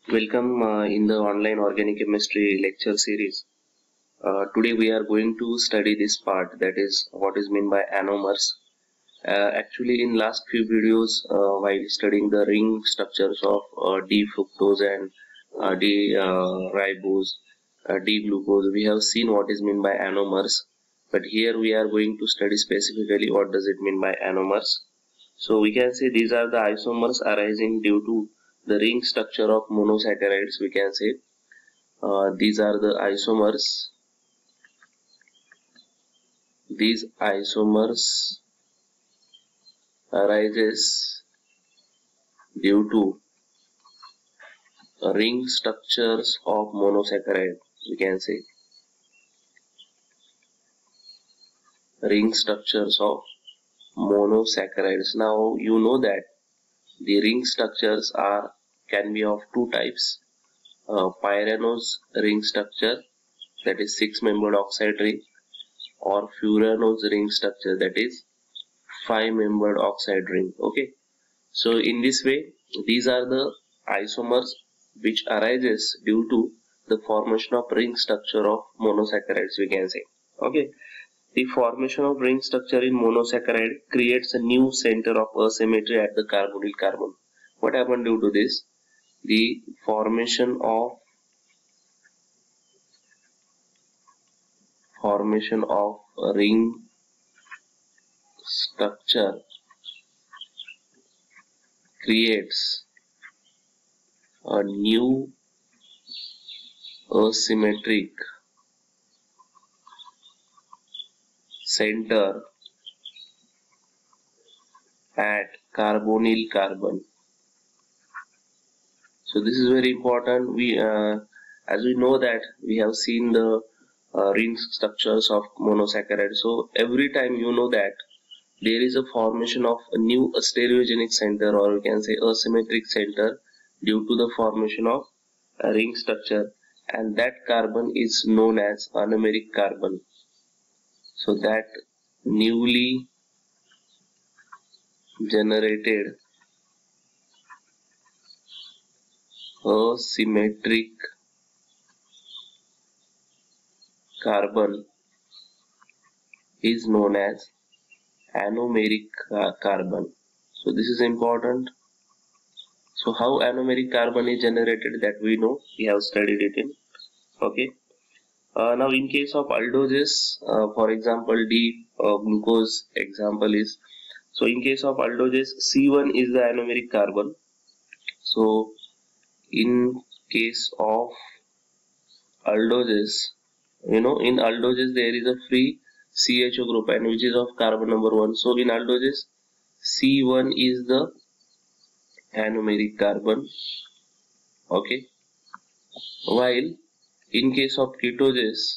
Welcome in the online organic chemistry lecture series. Today we are going to study this part, that is what is meant by anomers. Actually in last few videos while studying the ring structures of D-fructose and D-ribose, D-glucose, we have seen what is meant by anomers. But here we are going to study specifically what does it mean by anomers. So we can say these are the isomers arising due to the ring structure of monosaccharides. We can say these are the isomers. These isomers arises due to ring structures of monosaccharide. We can say ring structures of monosaccharides. Now you know that the ring structures can be of two types. Pyranose ring structure, that is 6-membered oxide ring, or furanose ring structure, that is 5-membered oxide ring. Okay, so in this way these are the isomers which arises due to the formation of ring structure of monosaccharides, we can say. Okay, the formation of ring structure in monosaccharide creates a new center of asymmetry at the carbonyl carbon. What happened due to this? The formation of ring structure creates a new asymmetric center at carbonyl carbon. So this is very important. As we know that we have seen the ring structures of monosaccharide. So every time you know that there is a formation of a new stereogenic center, or we can say asymmetric center, due to the formation of a ring structure, and that carbon is known as anomeric carbon. So that newly generated asymmetric carbon is known as anomeric carbon. So this is important. So how anomeric carbon is generated, that we know, we have studied it in. Okay. Now in case of aldoses, for example D-glucose example is, so in case of aldoses, C1 is the anomeric carbon. So in case of aldoses, you know, in aldoses there is a free CHO group, and which is of carbon number 1. So in aldoses, C1 is the anomeric carbon. Okay, while in case of ketoses,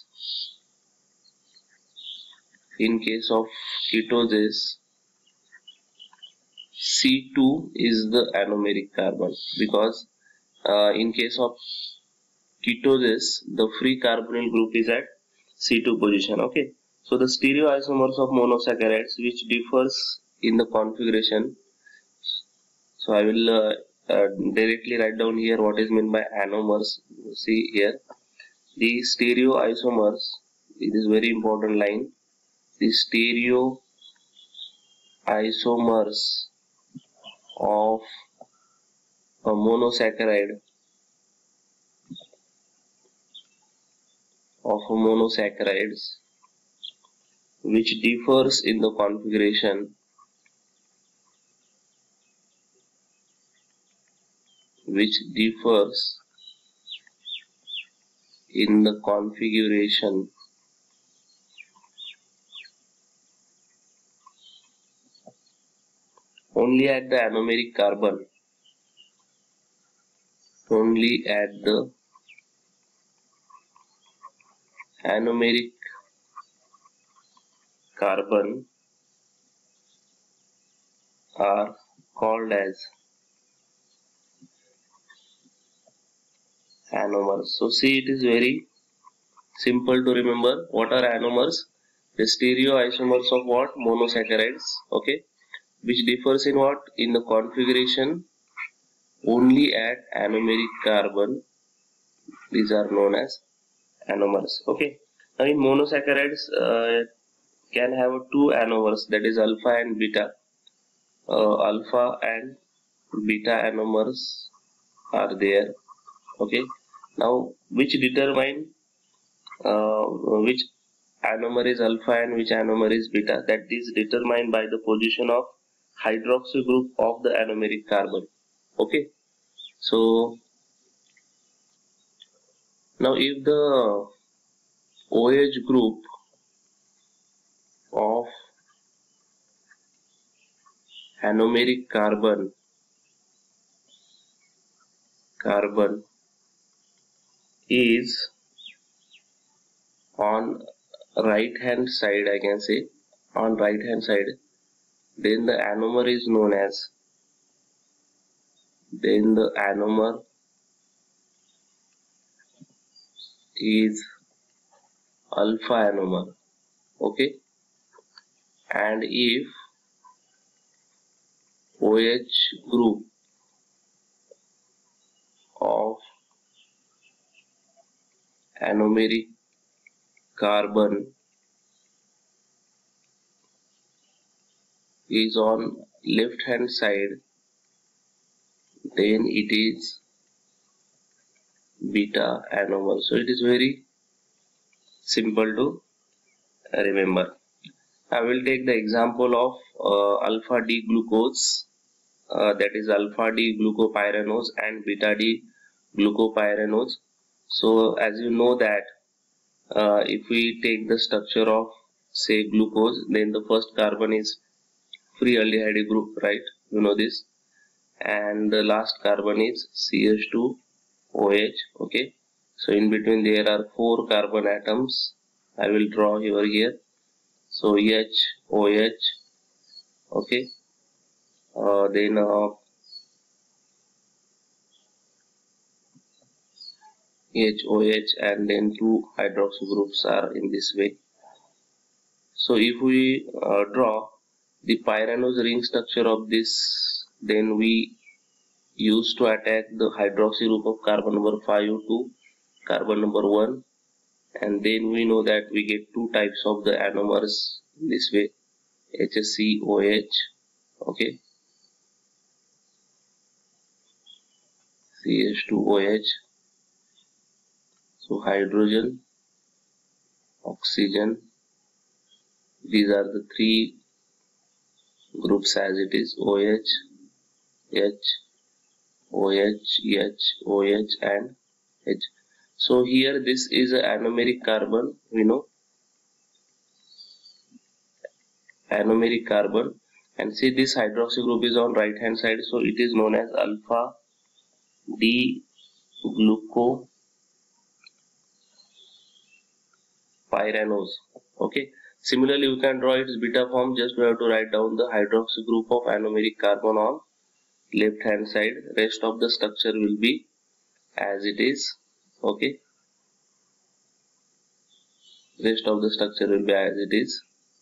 C2 is the anomeric carbon, because in case of ketoses the free carbonyl group is at C2 position. Okay, so the stereoisomers of monosaccharides which differs in the configuration. So I will directly write down here what is meant by anomers. See here, the stereoisomers, it is very important line. The stereoisomers of a monosaccharide monosaccharides which differs in the configuration only at the anomeric carbon, are called as anomers. So see, it is very simple to remember what are anomers. The stereoisomers of what? Monosaccharides. Okay, which differs in what? In the configuration only at anomeric carbon. These are known as anomers. Okay. Now in monosaccharides can have two anomers, that is alpha and beta. Alpha and beta anomers are there. Okay. Now which determine which anomer is alpha and which anomer is beta, that is determined by the position of hydroxy group of the anomeric carbon. Okay. So now if the OH group of anomeric carbon is on right hand side, I can say on right hand side, then the anomer is known as alpha anomer. Okay. And if OH group of anomeric carbon is on left hand side, then it is beta anomer. So it is very simple to remember. I will take the example of alpha D glucose, that is alpha D glucopyranose and beta D glucopyranose. So as you know that if we take the structure of say glucose, then the first carbon is free aldehyde group, right? You know this. And the last carbon is CH2OH. Okay. So in between there are 4 carbon atoms. I will draw here. So OH. Okay. Then OH, and then 2 hydroxy groups are in this way. So if we draw the pyranose ring structure of this, then we used to attack the hydroxy group of carbon number 5 to carbon number 1, and then we know that we get 2 types of the anomers this way, HCOH. Okay, CH2OH. So hydrogen, oxygen, these are the 3 groups as it is, OH, H, OH, H, OH and H. So here this is an anomeric carbon, we know, anomeric carbon, and see this hydroxy group is on right hand side, so it is known as alpha D glucopyranose. Okay. Similarly, we can draw its beta form. Just we have to write down the hydroxy group of anomeric carbon on left hand side. Rest of the structure will be as it is. Okay. Rest of the structure will be as it is.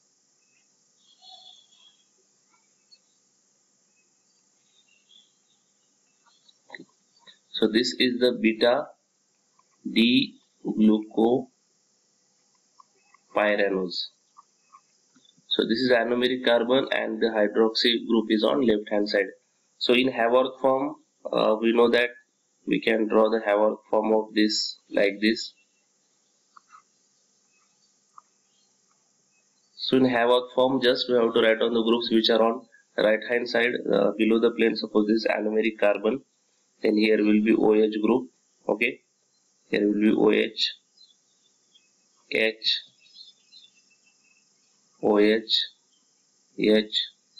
So this is the beta D glucopyranose. So this is anomeric carbon and the hydroxy group is on left hand side. So in Haworth form, we know that we can draw the Haworth form of this like this. So in Haworth form, just we have to write on the groups which are on right hand side below the plane. Suppose this is anomeric carbon, then here will be OH group. Okay, here will be OH, H, OH, H,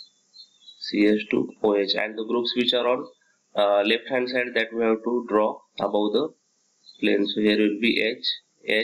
CH2OH, and the groups which are on left hand side that we have to draw above the plane. So here will be H,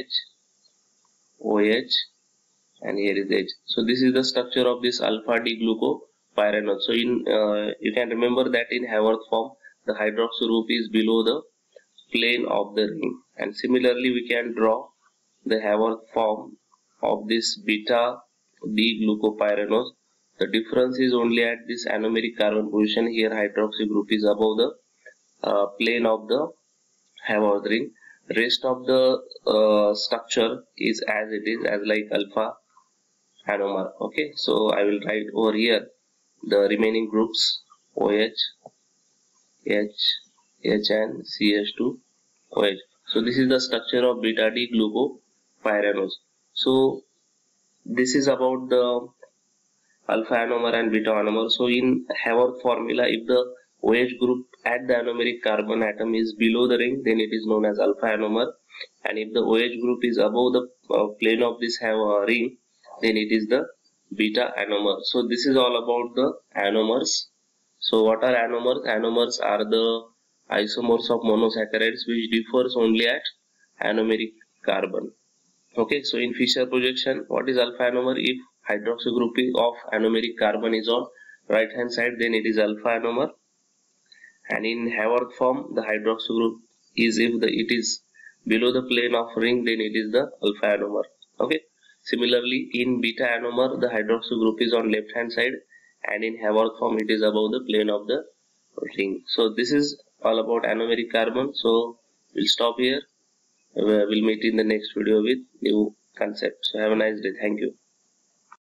OH, and here is H. So this is the structure of this alpha D glucopyranose. So in you can remember that in Haworth form, the hydroxy group is below the plane of the ring, and similarly we can draw the Haworth form of this beta D glucopyranose. The difference is only at this anomeric carbon position. Here hydroxy group is above the plane of the Haworth ring. Rest of the structure is as it is, as like alpha anomer. Okay, so I will write over here the remaining groups OH, H, H and CH2 OH. So this is the structure of beta D glucopyranose. So this is about the alpha anomer and beta anomer. So in Haworth formula, if the OH group at the anomeric carbon atom is below the ring, then it is known as alpha anomer, and if the OH group is above the plane of this ring, then it is the beta anomer. So this is all about the anomers. So what are anomers? Anomers are the isomers of monosaccharides which differs only at anomeric carbon. Okay, so in Fischer projection, what is alpha anomer? If hydroxy group of anomeric carbon is on right hand side, then it is alpha anomer, and in Haworth form the hydroxy group is, if it is below the plane of ring, then it is the alpha anomer. Okay, similarly in beta anomer the hydroxy group is on left hand side, and in Haworth form it is above the plane of the ring. So this is all about anomeric carbon. So we'll stop here. We'll meet in the next video with new concepts. So have a nice day. Thank you.